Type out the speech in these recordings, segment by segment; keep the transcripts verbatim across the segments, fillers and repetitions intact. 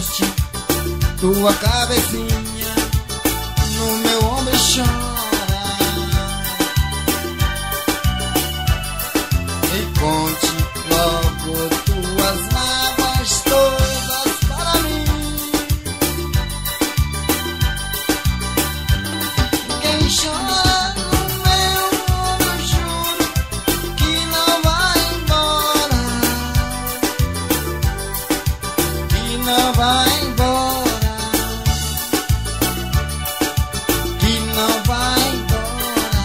encoste tua cabecinha no meu ombro e chora. E conte logo tuas mágoas todas para mim. Quem chora no meu ombro, juro que não vai embora, que não vai embora, que não vai embora.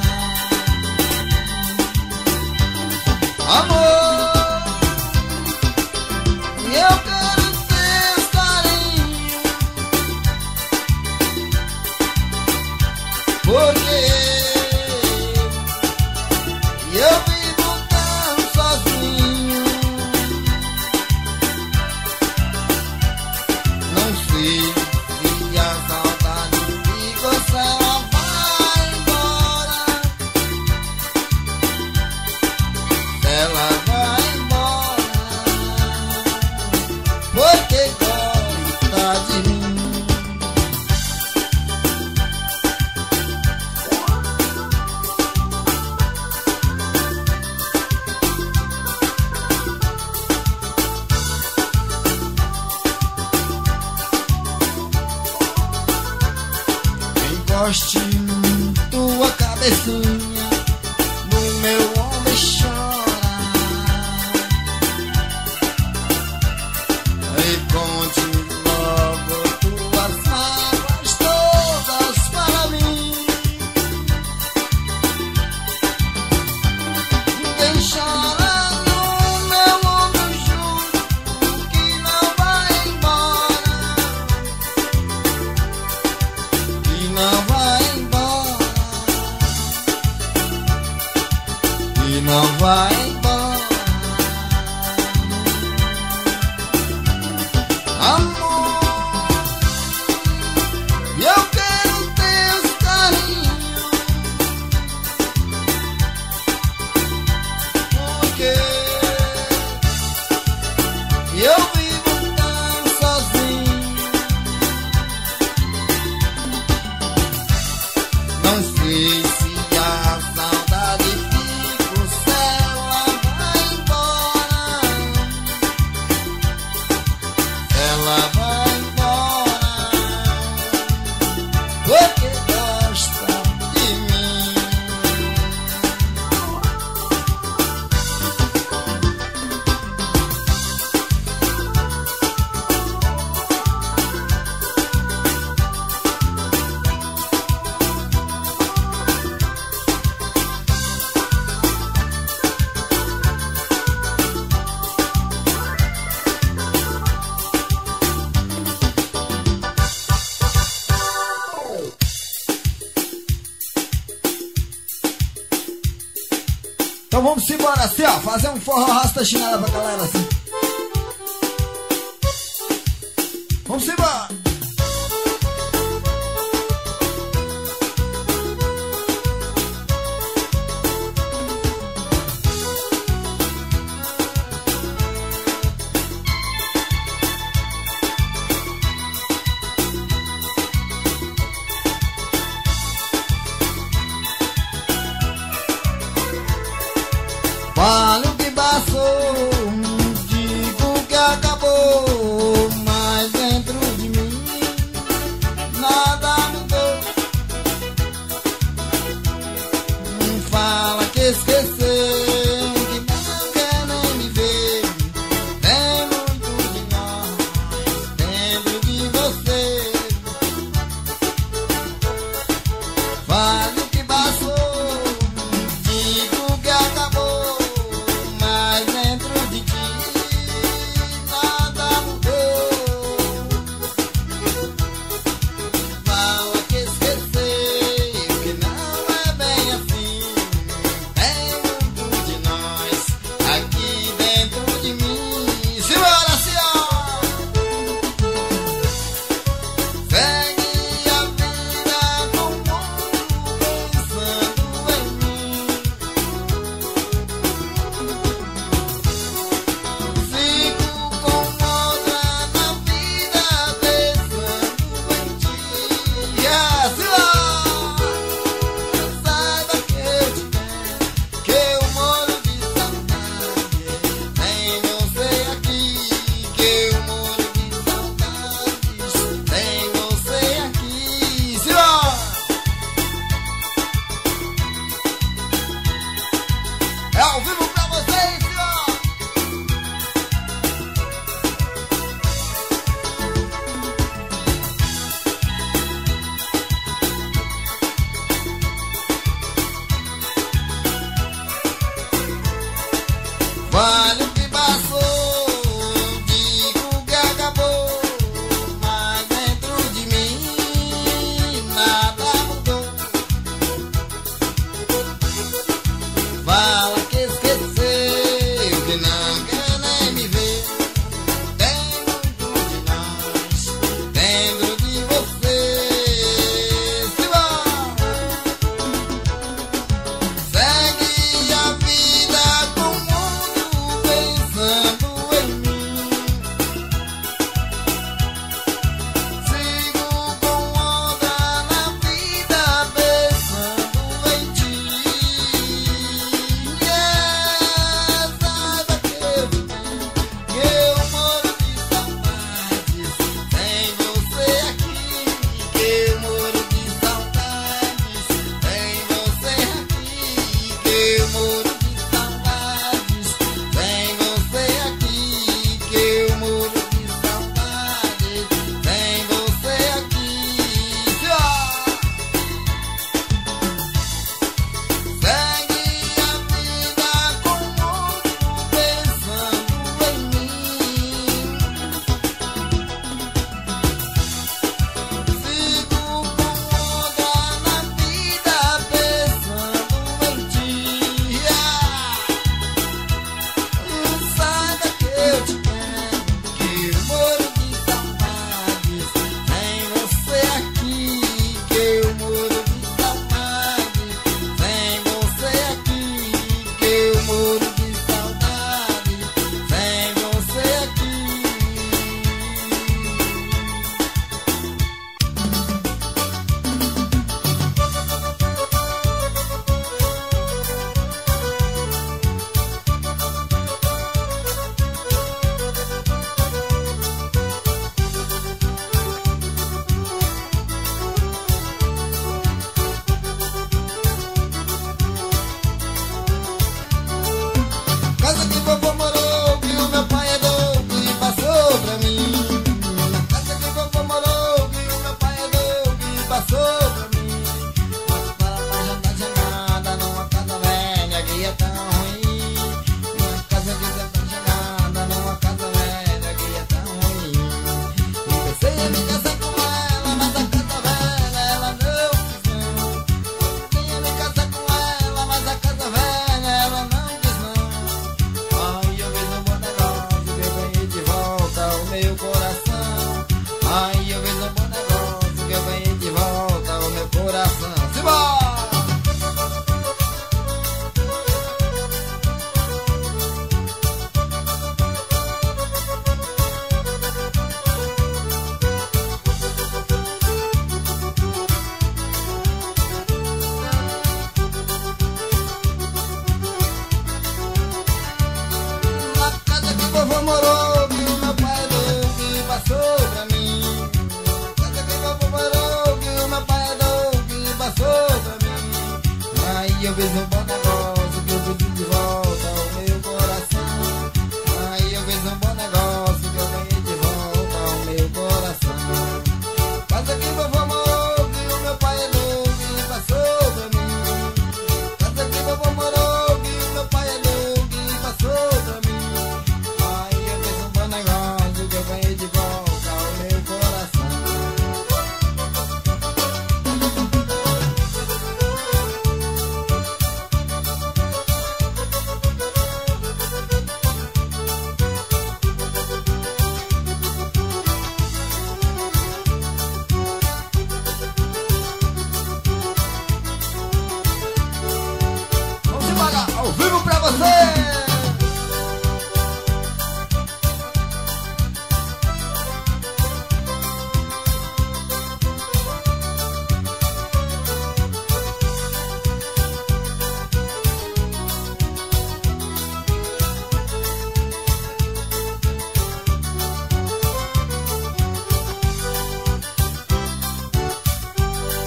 Amor, eu quero ter carinho, porque eu vivo tão sozinho. Não sei se a saudade fica ou se ela vai embora. Se ela vai embora, porque gosta de mim. Encoste tua cabecinha no meu ombro e chora. E conte logo tuas mágoas todas para mim. Quem chora no meu ombro, juro que não vai embora, que não vai embora, que não vai embora. Amor, eu quero teus carinhos, porque eu vivo tão sozinho. Não sei se a saudade fica ou se ela vai embora. Ela vai embora, porque gosta de mim. Então vamos embora assim, ó, fazer um forró rasta chinela pra galera assim. Vamos embora. Fale o que passou, digo que acabou, mas dentro de mim nada mudou. Fala que esqueceu, que não quer nem me ver. Tem muito de nós dentro de você. Fale o que passou, digo que acabou, mas dentro de ao vivo pra vocês, ó. Vale o que passou, digo que acabou, mas dentro de mim nada mudou. Fala que esqueceu, que não quer nem me ver. Dentro de nós, dentro de você. Se vai, segue a vida com o mundo pensando em mim. Sigo com onda na vida pensando em ti. É, saiba que eu que eu moro de saudades sem você aqui. Que eu moro de saudades sem você aqui. Que eu moro de saudades sem você aqui. Que eu moro de saudades sem você aqui. Segue a vida com o mundo pensando em mim. Sigo com onda na vida pensando em ti. Saiba que eu te quero, que eu moro de saudades sem você aqui. Que eu moro de saudades sem você aqui. Que eu moro de saudades sem você aqui. Casa que vovô morou, que o meu pai herdou e passou pra mim. Na casa que vovô morou, que o meu pai herdou e passou pra mim. Mas para lá já tá chegada numa casa velha que é tão ruim. Uma casa que já tá chegada numa casa velha que é tão ruim. E pensei em me casar com ela, mas a casa velha ela não quis não. Queria me casar com ela, mas a casa velha ela não quis não. Ai, eu fiz um bom negócio que eu ganhei de volta o meu coração. Ai, eu fiz um bom negócio que eu ganhei de volta o meu coração. Simbora! Na casa que vovô morou, que o meu pai deu que passou pra mim. Na casa que vovô morou, que o meu pai deu que passou pra mim. Aí eu fiz um bom negócio que eu pedi de volta o meu coração. Aí eu fiz um bom negócio que eu ganhei de volta o meu coração. Casa que vovô morou, que o meu pai deu que passou pra mim. Casa que vovô morou, que o meu pai deu que passou pra mim. Aí eu fiz um bom negócio que eu ganhei de volta o meu coração. Vamos embora, ao vivo pra você!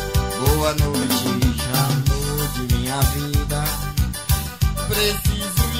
Boa noite, amor de minha vida. Preciso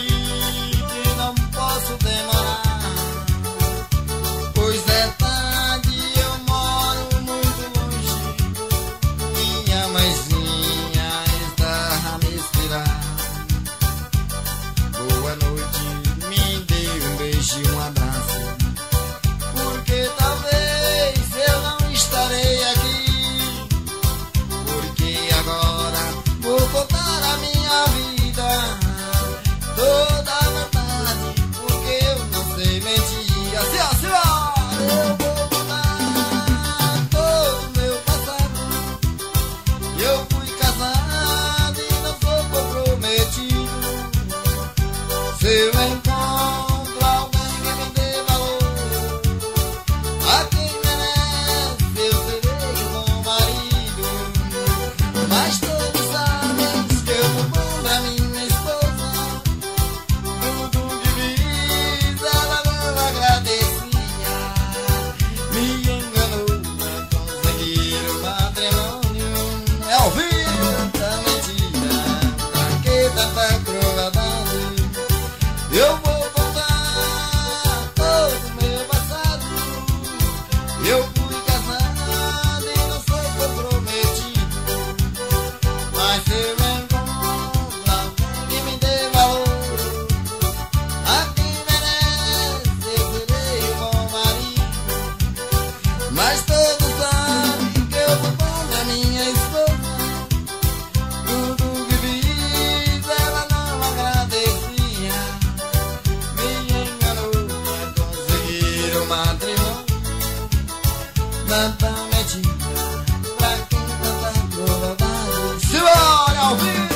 eu encontro alguém que me dê valor, a quem merece eu serei um bom marido. Mas todos sabem que eu fui bom pra minha esposa, tudo que fiz ela não agradecia. Me enganou pra conseguir o matrimônio. É ao vivo, tanta mentira, pra que tanta crueldade? Eu vou contar todo o meu passado. Eu fui casado e não sou comprometido, mas se eu encontro alguém que me dê valor, a quem merece eu serei um bom marido. Mas todos sabem que eu fui bom pra minha esposa, tudo que fiz ela não agradecia. Me enganou pra conseguir o matrimônio. Tanta mentira, pra quem tanta crueldade? Simbora ao vivo!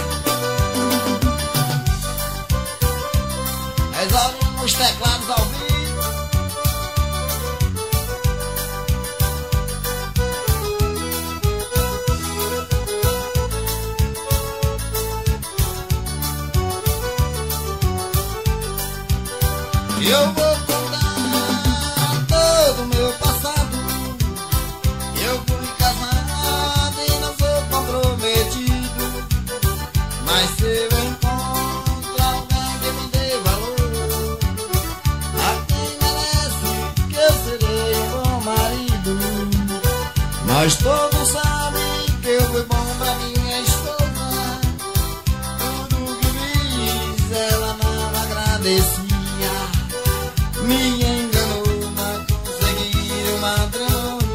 Exaurindo os teclados ao vivo. Eu vou contar todo o meu passado. Eu fui casado e não sou comprometido, mas se eu encontro alguém que me dê valor, a quem merece que eu serei um bom marido. Mas todos sabem que eu fui bom pra minha esposa, tudo que fiz ela não agradecia. Me enganou pra conseguir o matrimônio.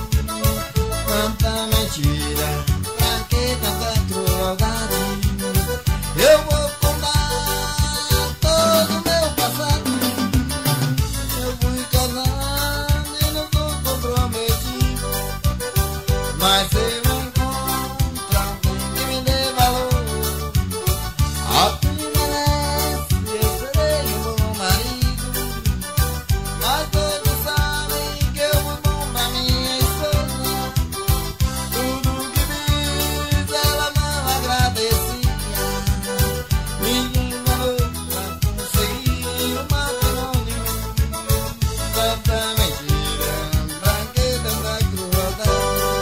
Tanta mentira, pra que tanta crueldade? Eu vou contar todo o meu passado. Eu fui casado e não sou comprometido, mas se eu encontro alguém que me dê valor, a quem merece eu serei um bom marido. Mas todos sabem que eu fui bom pra minha esposa, tudo que fiz ela não agradecia. Me enganou pra conseguir o matrimônio. Tanta mentira, pra que tanta crueldade?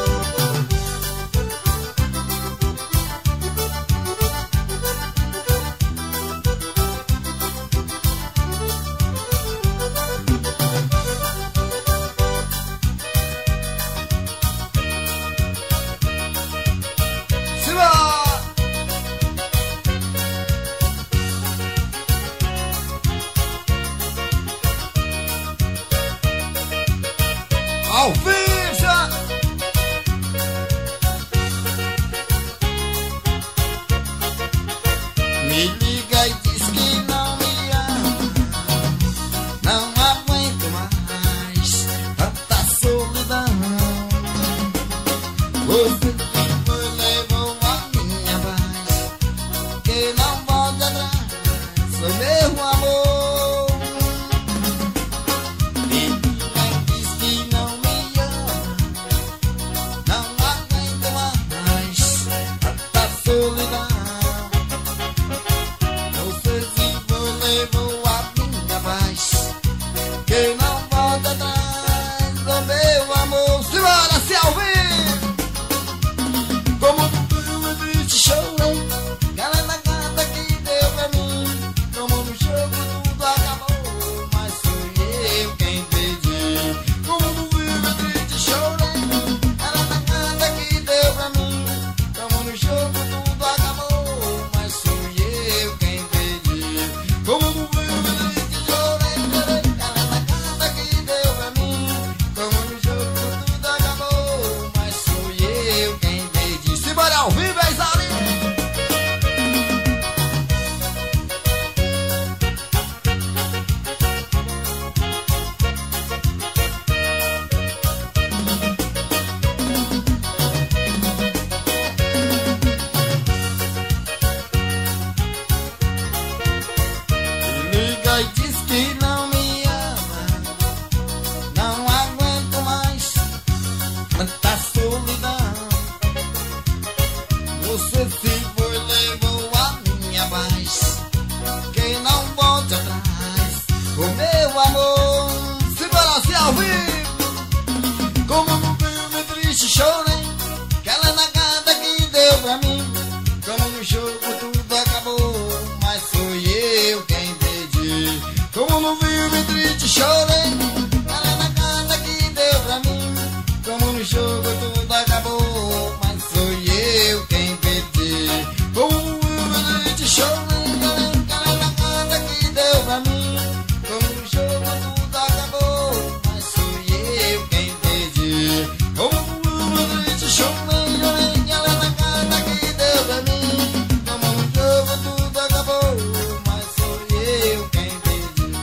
Simbora! Ao vivo já! Me liga e diz que não me ama, não aguento mais tanta solidão. Você que foi levou a minha paz, que não volta atrás, foi meu amor. Me liga e diz que não me ama, não aguento mais tanta solidão. Você se foi levou a minha paz, que não volta atrás, oh meu amor. Simbora, se ao vivo! Como tudo eu triste chorei, galera da gata que deu pra mim. Como no e diz que não me ama. Não aguento mais tanta solidão. Você se foi, levou a minha paz, que não volte atrás. O meu amor, se balasse ao vivo, como no filme triste chorei, que ela é na carta que deu pra mim. Como no jogo tudo acabou, mas fui eu quem perdi. Como no filme triste chorei, ela é na carta que deu pra mim. Como no jogo tudo acabou, mas fui eu quem perdi. Como no filme triste chorei, ela é na carta que deu pra mim. Como no jogo tudo acabou, mas fui eu quem perdi. Como no filme triste chorei, ela é na carta que deu pra mim. Tudo acabou, mas sou eu quem perdi.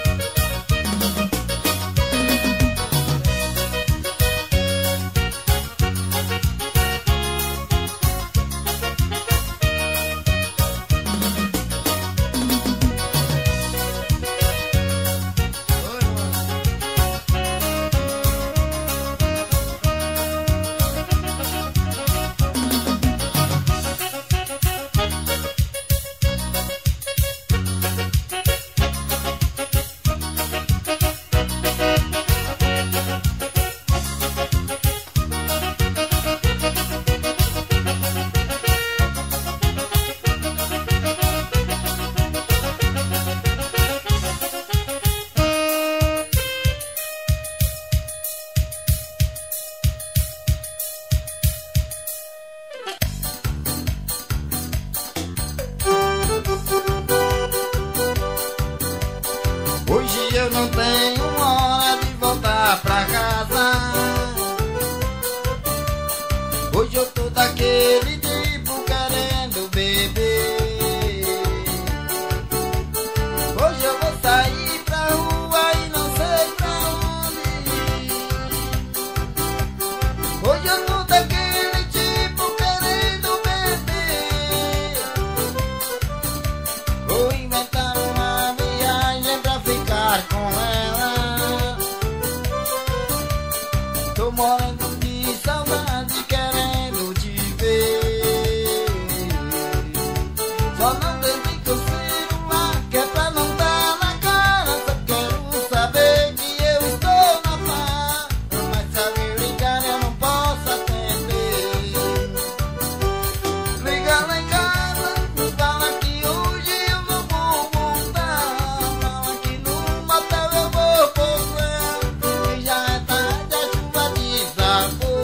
Hoje eu não tenho hora de voltar pra casa. Hoje eu tô daquele tipo querendo beber. Hoje eu vou sair pra rua e não sei pra onde ir. Hoje eu tô daquele tipo querendo beber. Vou inventar uma viagem pra ficar com ela. Tô morrendo de saudade querendo te ver. Só não desliga o celular que é pra não dar na cara. Só quero saber que eu estou na farra, mas se alguém ligar eu não posso atender. Liga lá em casa, fala que hoje eu não vou voltar. Fala que no motel eu vou pousar, que já é tarde, a chuva desabou.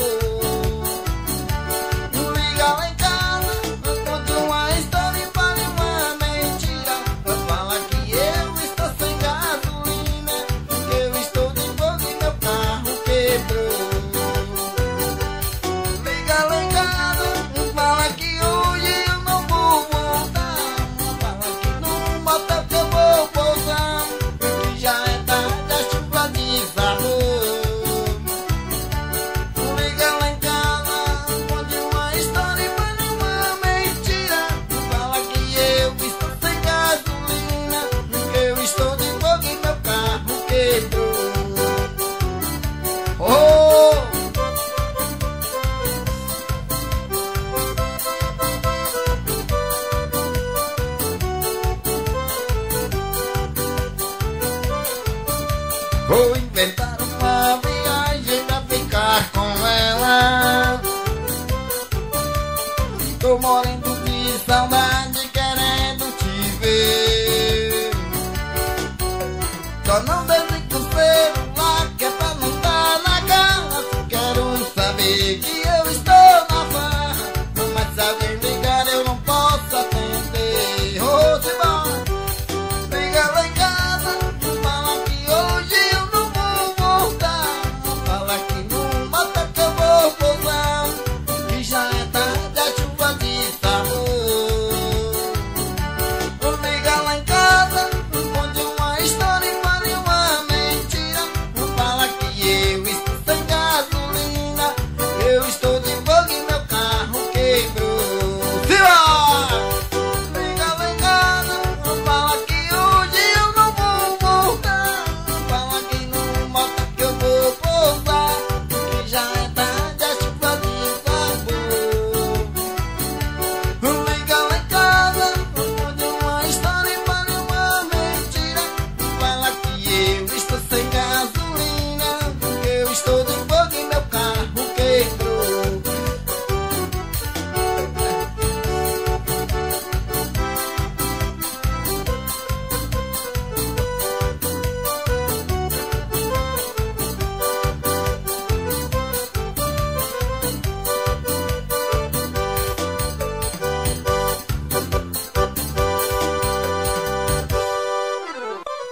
Liga lá em casa, conte uma história e fale uma mentira. Fala que eu estou sem gasolina, que eu estou de fogo e meu carro quebrou. Liga lá em casa, fala que hoje eu não vou voltar. Fala que no motel que eu vou pousar, que já é tarde, a chuva desabou. Liga lá em casa, conte uma história e fale uma mentira. Fala que eu estou sem gasolina, que eu estou de fogo e meu carro quebrou. Oh! Vou inventar uma viagem pra ficar com ela. Tô morrendo de saudade querendo te ver. Só não desliga o celular que é pra não dar na cara. Só quero saber que eu estou na farra, mas se alguém ligar eu não posso atender. Oh, se vai. Liga lá em casa, fala que hoje eu não vou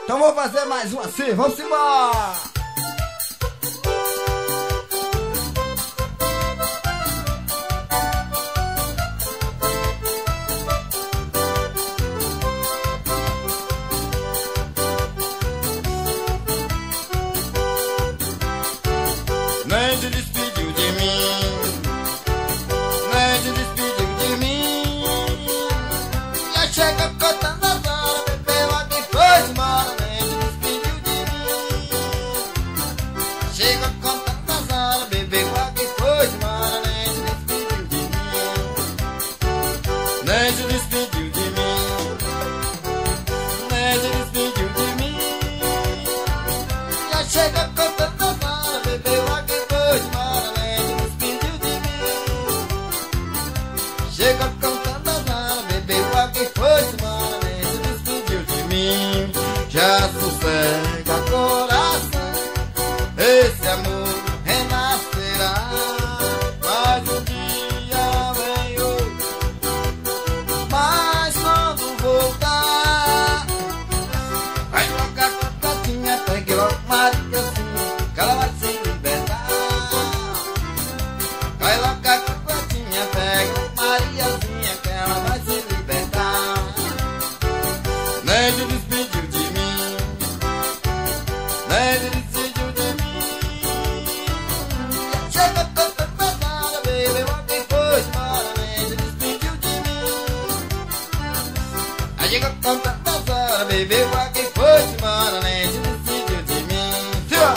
Então vou fazer mais uma assim, vamos embora! Nem se despediu de mim, nem se despediu de mim. Já chega contando as horas, bebeu a quem foi embora, nem se despediu de mim. Chega contando as horas, bebeu a quem foi embora, nem se despediu de mim. Nem se despediu de mim, nem se despediu de mim. Já chega contando as horas, bebeu a quem foi embora, nem se despediu de mim. Chega contando as horas, bebeu a quem foi embora, nem se despediu de mim. Já sossega Coração, esse amor renascerá. mais um dia vem outro. Mas quando voltar, vai logo a Catinha, pegue logo Mariazinha, que ela vai se libertar. Vai logo a Catinha, pegue logo Mariazinha, que ela vai se libertar. Nem se despediu de mim, nem se despediu de mim. Chega cantando pesada, bebeu a quem foi embora, nem se despediu de mim. Aí chega cantando pesada, bebeu a quem foi embora, nem se despediu de mim. Sim,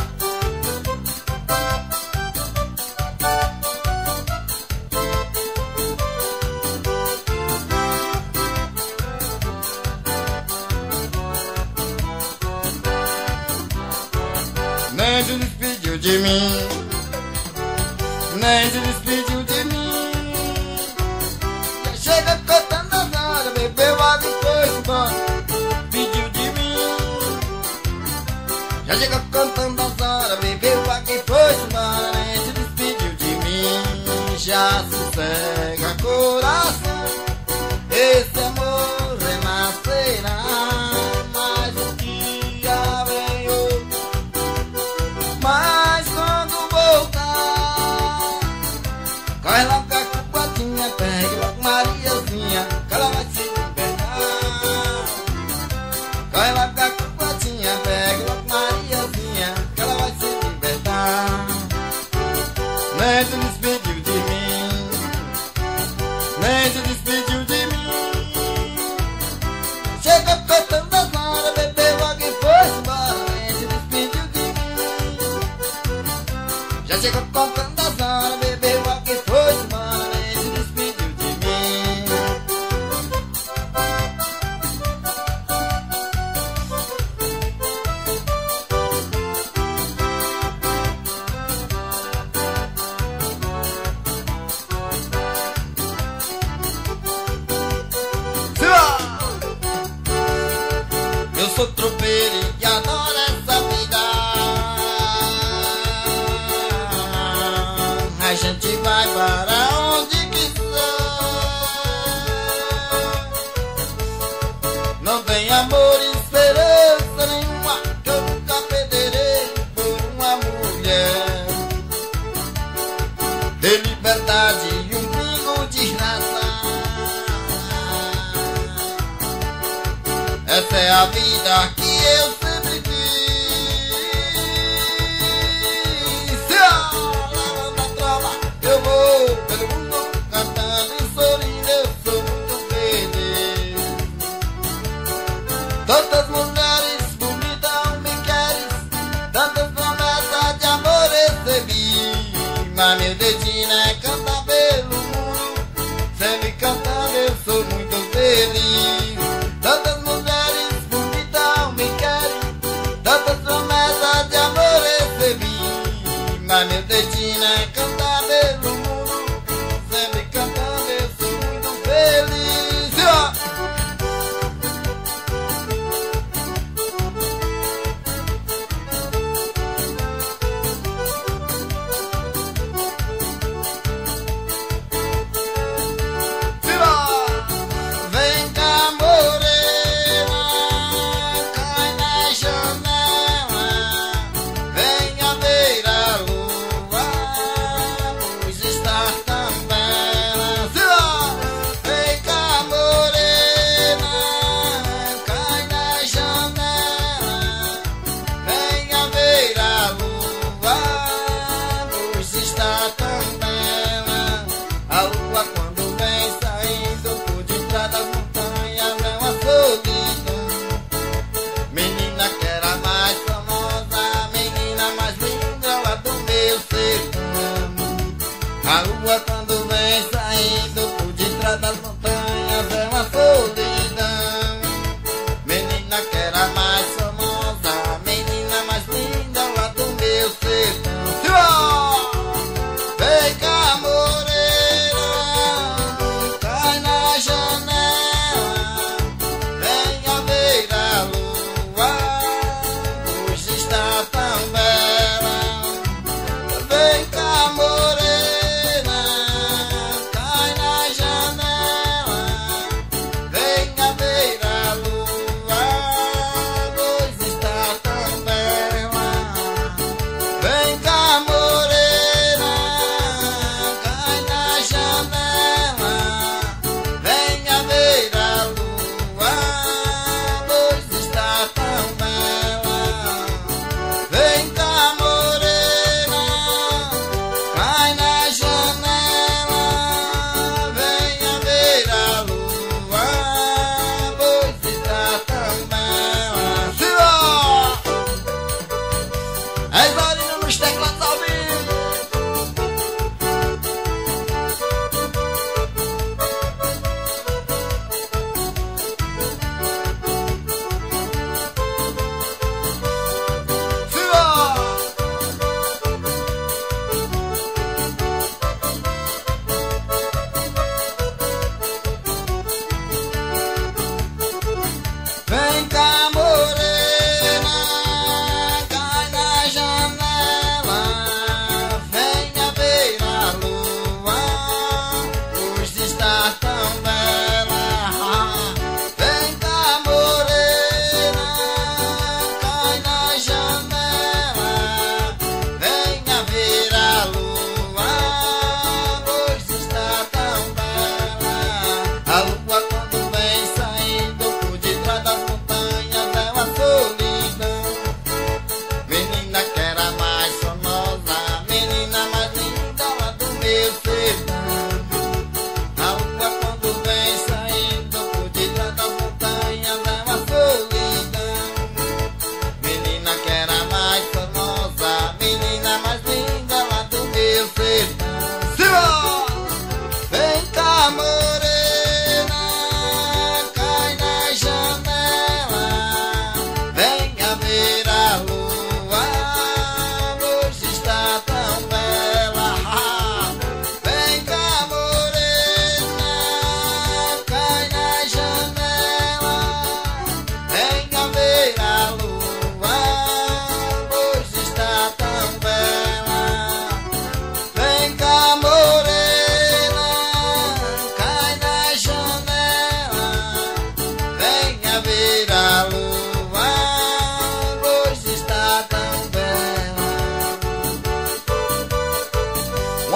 Nem se despediu de mim, nem se despediu de mim. chega cantando as horas, bebeu a quem foi embora, Pediu de mim, já chega cantando as horas, bebeu a quem foi embora, nem se despediu de mim. já sossega Coração, esse amor renascerá. mais um dia vem outro. Mas quando voltar, corre logo a Catinha, pegue logo Mariazinha, que ela vai se libertar. Corre logo a Catinha, pegue logo Mariazinha, que ela vai se libertar. Nem se despediu de mim, nem se despediu de mim. Chega cantando as horas, bebeu a quem foi embora, nem se despediu de mim. Já chega contando as horas, bebeu a quem foi embora, nem se despediu de mim. Eu sou tropeiro e adoro essa vida. A gente vai para onde quiser. Não tem amor e esperança nenhuma que eu nunca perderei por uma mulher. De liberdade e um pingo de raça. Essa é a vida que eu sempre quis. Se eu levo na trova, eu vou pelo mundo cantando e sorrindo, eu sou muito feliz. Tantas mulheres bonitas me querem, tantas promessas de amor recebi. Mas meu destino é cantar pelo mundo, sempre cantando eu sou muito feliz. Tantas mulheres bonitas me querem, tantas promessas de amor recebi. Mas meu destino é cantar pelo mundo, sempre cantando eu sou muito feliz. Vem cá, morena, cai na chave.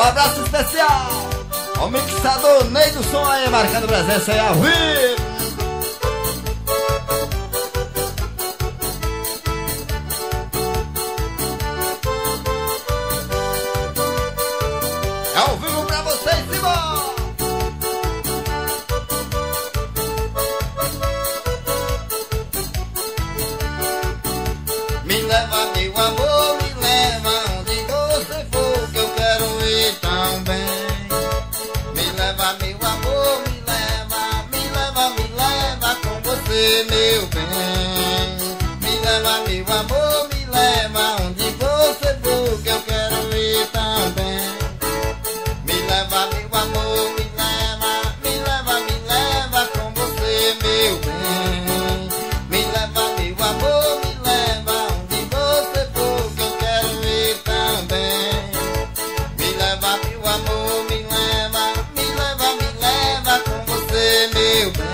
abraço especial ao mixador Ney do Som aí, marcando presença aí ao vivo. É ao vivo pra vocês, Simão! Me leva, meu amor, me leva onde você for, que eu quero ir tão bem. Me leva, meu amor, me leva, me leva, me leva com você, meu bem. Me leva, meu amor, me leva onde você for, que eu quero ir tão bem. Me leva, meu amor, me leva, me leva, me leva com você, meu bem. Me leva, meu amor, me leva onde você for, que eu quero ir também. Me leva, meu amor, me leva, me leva, me leva com você, meu bem.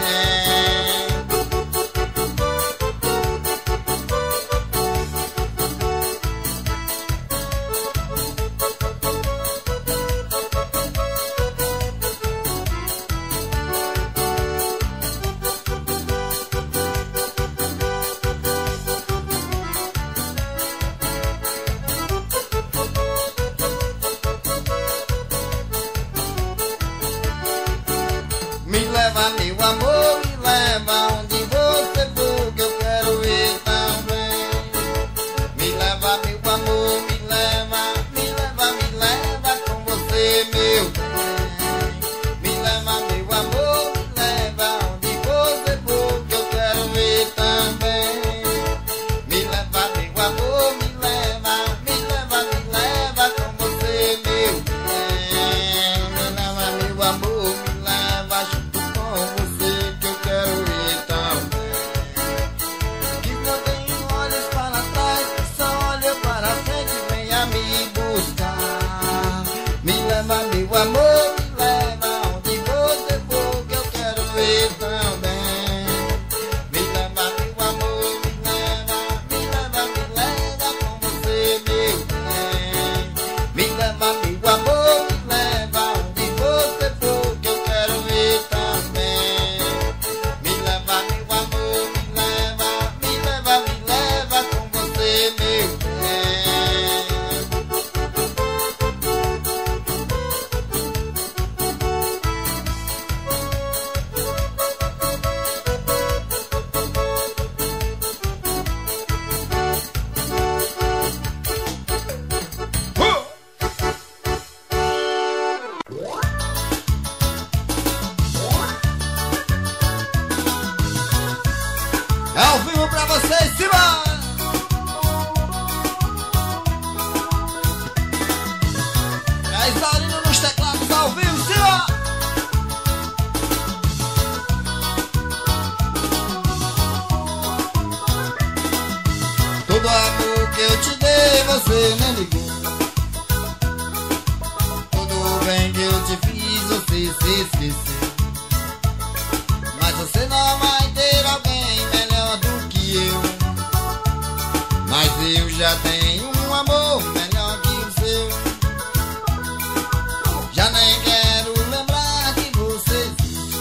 Me leva, meu amor, me leva onde você for, que eu quero ir também. Me leva, meu amor, me leva, me leva, me leva com você, meu bem. Me leva, meu amor, me leva onde você for, que eu quero ir também. Me leva, meu amor, me leva, me leva, me leva com você, meu bem. Me leva, meu amor, me leva junto com você, que eu quero ir também. Que não tenho olhos para trás, que só olho para frente, venha me buscar. Me leva, meu amor, me leva onde você for, que eu quero ir também. Me leva, meu amor, me leva, me leva, me leva com você, meu bem. Me leva, meu amor, me leva onde você for, que eu quero ir também. Me leva, meu amor, me leva, me leva, me leva com você, meu bem. É ao vivo pra vocês, Simão! É Isaurino nos teclados ao vivo, Simão! Todo amor que eu te dei, você nem ligou. Todo bem que eu te fiz, você se esqueceu. Mas você não vai ter alguém melhor do que eu. Mas eu já tenho um amor melhor que o seu. Já nem quero lembrar que você existe.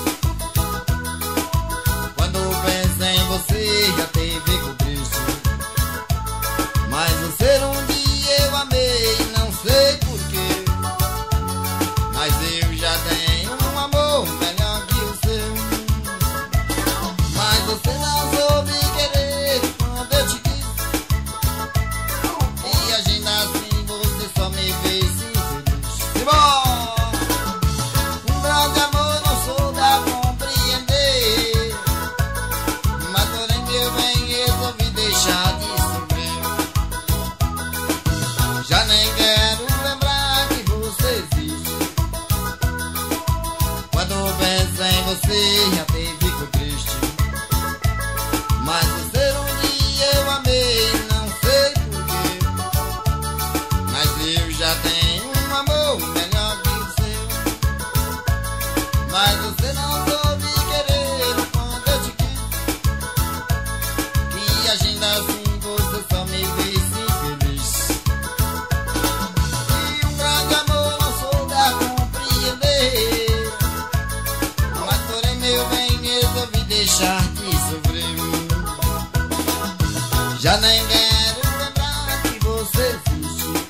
Quando penso em você, já teve cobiça. Mas você um dia eu amei, não sei porquê. Mas eu já tenho um amor melhor que o seu. Mas você não soube querer quando eu te quis. E agindo assim você só me fez infeliz. Simão! Um grande amor não soube a compreender. Mas porém meu bem Já nem quero lembrar que você existe.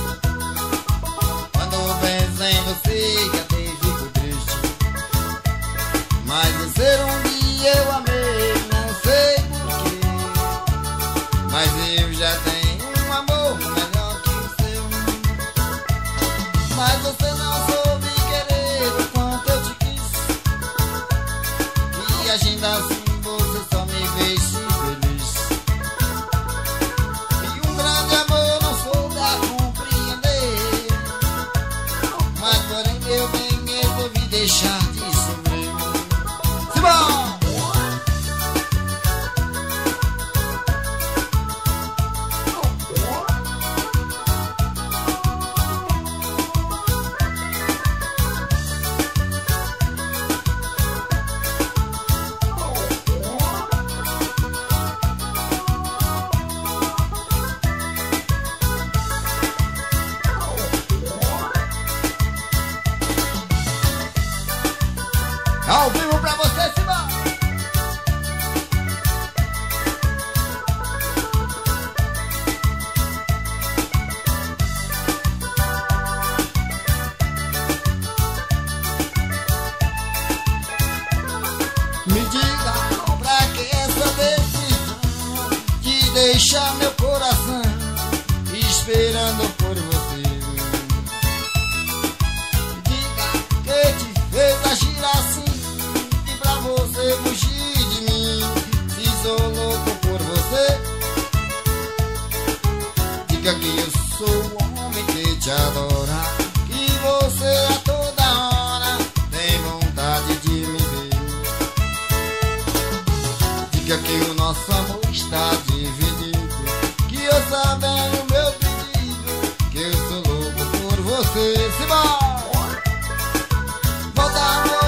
Quando penso em você, que até fico triste. Mas você um dia eu amei, não sei porquê. Mas eu já tenho um amor melhor que o seu. Mas você não soube querer o quanto eu te quis. E agindo assim você só me fez feliz. E um grande amor não soube a compreender. Mas porém eu bem resolvi deixar de sofrer. Simão! Ao vivo pra você, Simão! Me diga pra que essa decisão de deixar meu coração esperando por você. Me diga que te fez agir assim, você fugir de mim, se sou louco por você. Diga que eu sou o homem que te adora, que você a toda hora tem vontade de me ver. Diga que o nosso amor está dividido, que eu sabendo o meu pedido, que eu sou louco por você. Se vai! Volta, amor!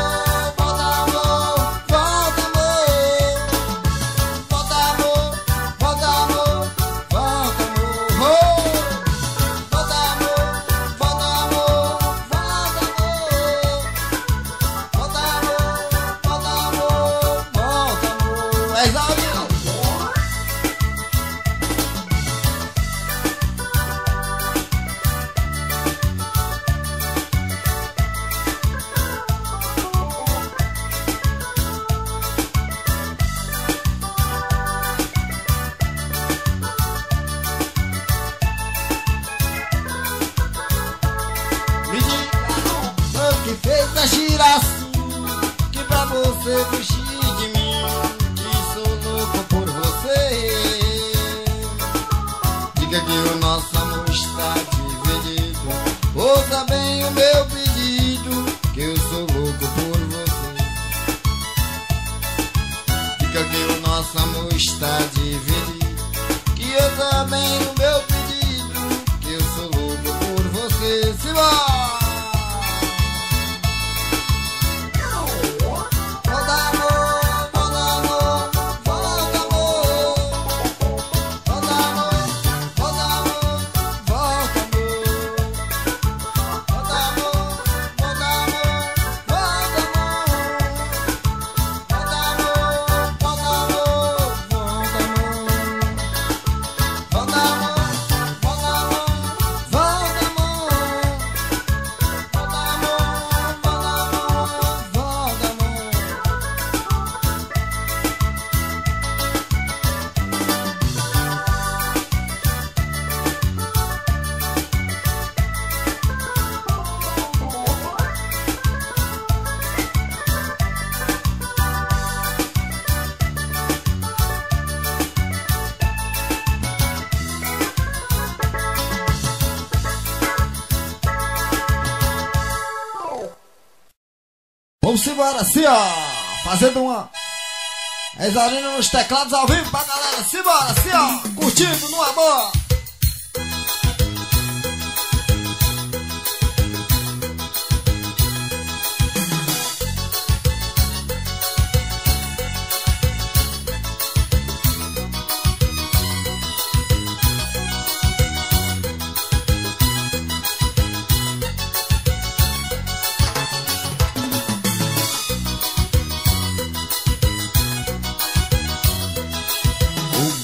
Agir assim, que pra você fugir de mim, que sou louco por você. Diga que o nosso amor está dividido, ouça bem o meu pedido, que eu sou louco por você. Diga que o nosso amor está dividido, que ouça bem o meu pedido, que eu sou louco por você. Se vai! Vamos embora assim, ó, fazendo uma exaurindo nos teclados ao vivo pra galera. Simbora assim, ó, curtindo no amor.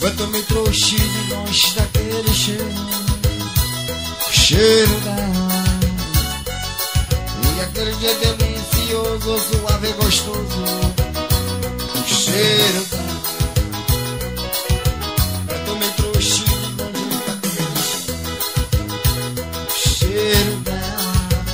vento me trouxe de longe daquele cheiro, o cheiro dela. E aquele dia delicioso, suave e gostoso, o cheiro dela. Vento me trouxe de longe daquele cheiro, o cheiro dela.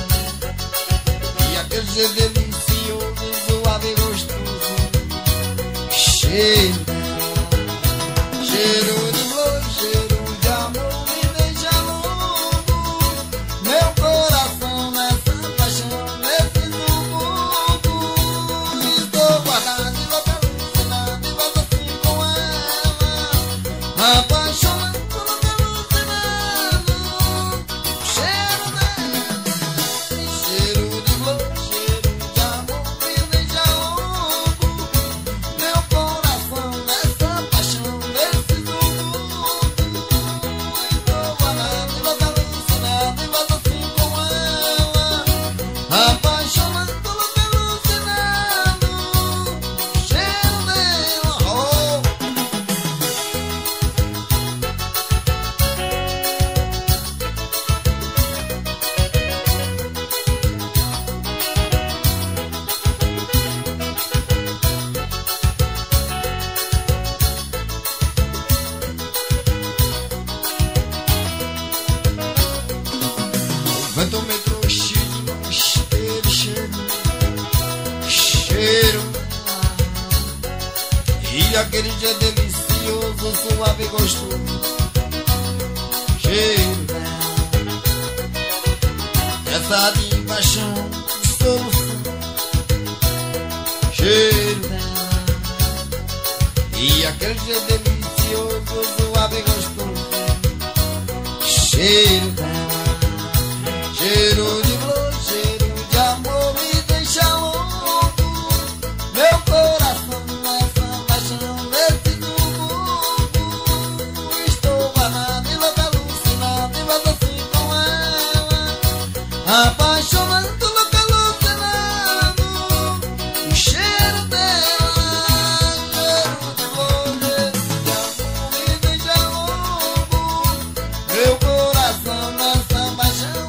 E aquele dia delicioso, suave e gostoso, o cheiro dela. Cheiro de flor, cheiro de amor me deixa louco. Meu coração nessa paixão, nesse mundo. Estou guardado e louco, alucinado e volto assim com ela, apaixonado, louco, alucinado. Cheiro dela. Cheiro de flor, cheiro de amor me deixa louco. Meu coração nessa paixão, nesse apaixonado, louco, alucinado, cheiro dela, oh. O vento me trouxe de longe dele cheiro, cheiro dela. E aquele dia delicioso, suave e gostoso, cheiro dela. Essa de paixão, de solução, cheiro dela. E aquele dia delicioso, suave e gostoso, cheiro dela. Cheiro de flor, cheiro de amor me deixa louco. Meu coração nessa paixão, nesse mundo. Estou guardado e louco, alucinado e volto assim com ela, apaixonado, louco, alucinado. O cheiro dela. Cheiro de flor, cheiro de amor me deixa louco. Meu coração nessa paixão,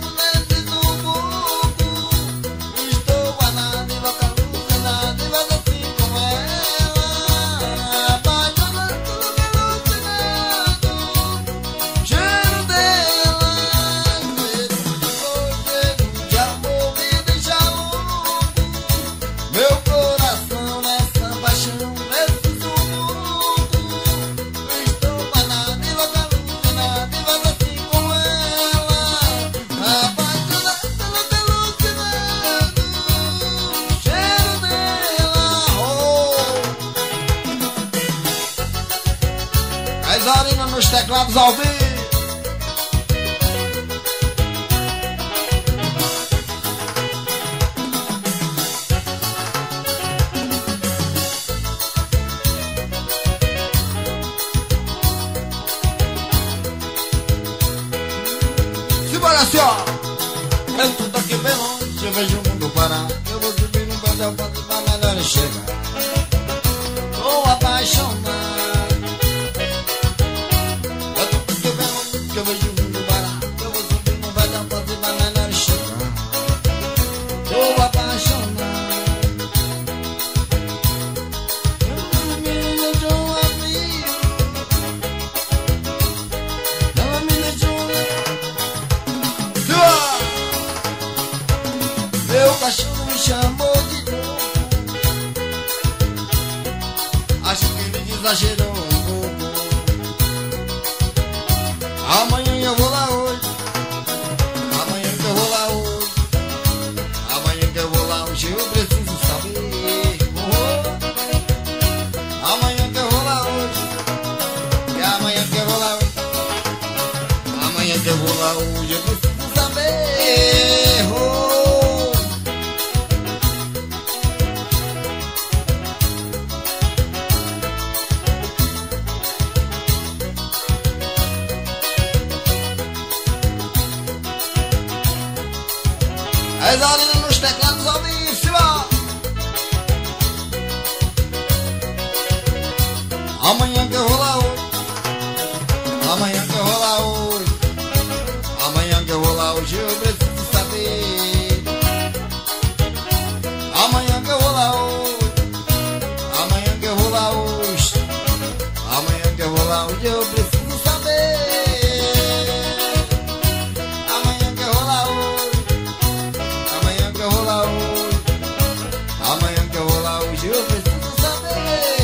Zarina nos teclados ao vivo. Simbora assim, ó. Eu tô daqui bem longe, eu vejo o mundo parar. Eu vou subir no pé da ponte pra melhor chegar. Tô apaixonado. Eu vejo o mundo barato, eu vou subir, não vai dar pra ser pra melhor chegar. Tô apaixonado. Ela me deixou um amigo, ela me deixou um... Meu cachorro me chamou de louco. Acho que ele exagerou um pouco. Amanhã eu vou lá hoje, amanhã que eu vou lá hoje, amanhã que eu vou lá hoje eu preciso saber. Oh, amanhã que eu vou lá hoje, e amanhã que eu vou lá hoje, amanhã que eu vou lá hoje eu preciso saber. Oh. As Zarina nos teclados ao vivo. Amanhã que eu vou lá hoje, rolar hoje, eu preciso saber. Amanhã quer rolar hoje, amanhã quer rolar hoje, amanhã quer rolar hoje, eu preciso saber.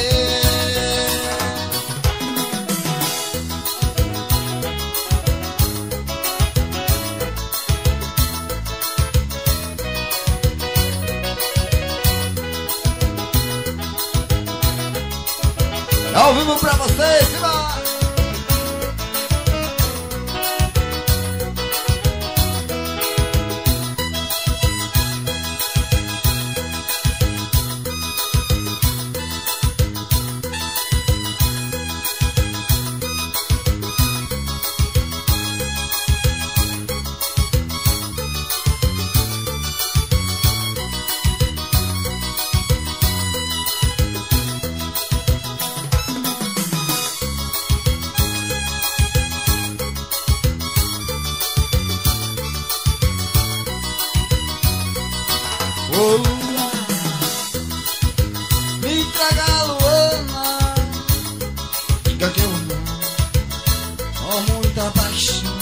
Ao vivo pra vocês, Simão! Ô lua, me traga a luana, diga que eu amo com muita paixão.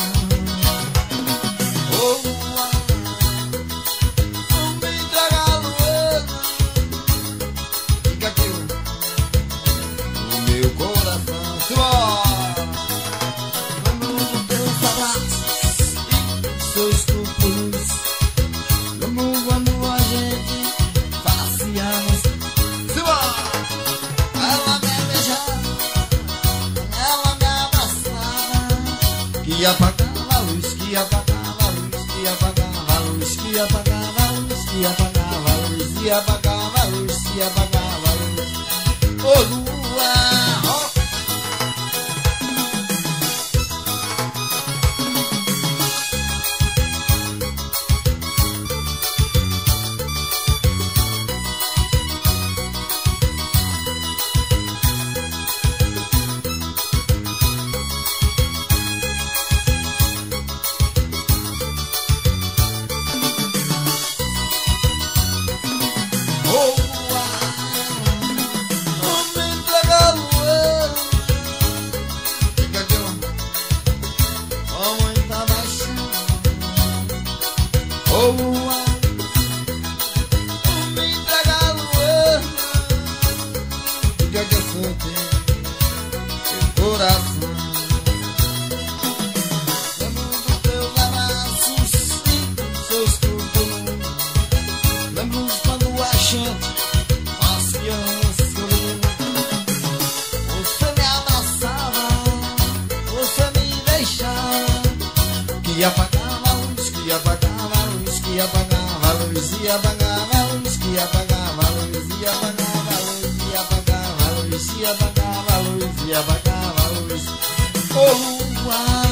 Ô lua, me traga a luana, diga que eu amo o meu coração. Simbora! Vamos dos teus abraços e seus cupos. Vamos, vamos, a gente passeamos. Simbora! Ela me beijava, ela me abraçava, que apagava a luz, que apagava a luz, que apagava a luz, que apagava a luz, que apagava a luz, que apagava a luz, que apagava a luz. Ô lua, ó. Ô lua, me entrega a luana, diga que eu sou teu coração. Lembro dos teus abraços e dos seus cotovelos. Lembro quando a gente passeava. Você me abraçava, você me deixava, que apagava a luz, que apagava a luz, que apagava a luz, e apagava a luz, que apagava a luz, e apagava a luz, e apagava a luz, e apagava a luz, e apagava a luz. Ô lua,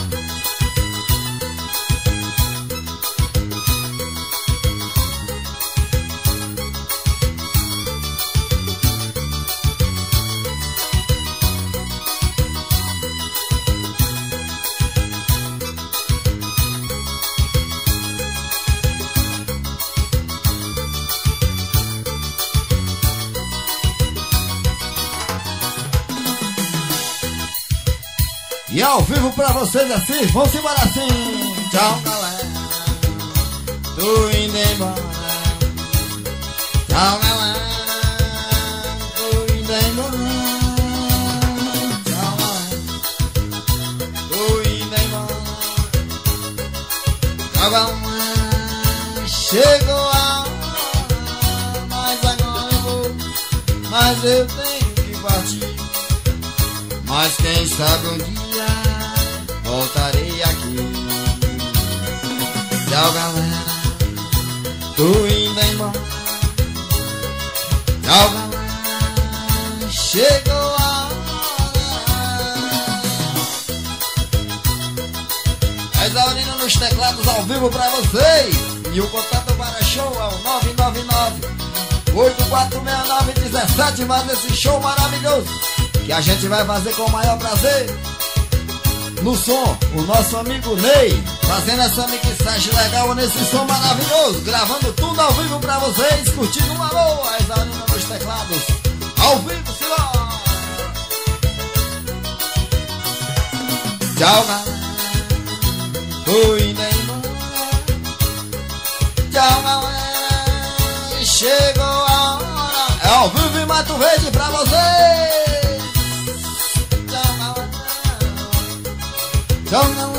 e ao vivo pra vocês assim, vamos embora assim. Tchau, galera, tô indo embora. Tchau, galera, tô indo embora. Tchau, galera, tô indo embora. Tchau, galera, chegou a hora, mas agora eu vou, mas eu tenho que partir. Mas quem sabe um dia voltarei aqui. Tchau, galera, tô indo embora. Tchau, galera, chegou a hora. Exaurino nos teclados ao vivo pra vocês. E o contato para show é o nove nove nove, oito quatro seis nove, um sete. Mas esse show maravilhoso que a gente vai fazer com o maior prazer. No som, o nosso amigo Ney, fazendo essa mixagem legal nesse som maravilhoso, gravando tudo ao vivo pra vocês, curtindo uma boa, Exaurino nos teclados, ao vivo, se lá. Tchau, galera. Tô indo embora. Tchau, galera. Chegou a hora. É ao vivo e Mato Verde pra vocês. Tchau, galera. Tchau, galera.